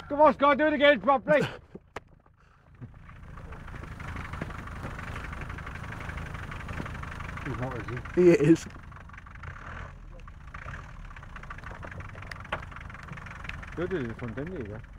Come on, Scott, do it again properly. He's not, is he? He is. You did it in the front, didn't you?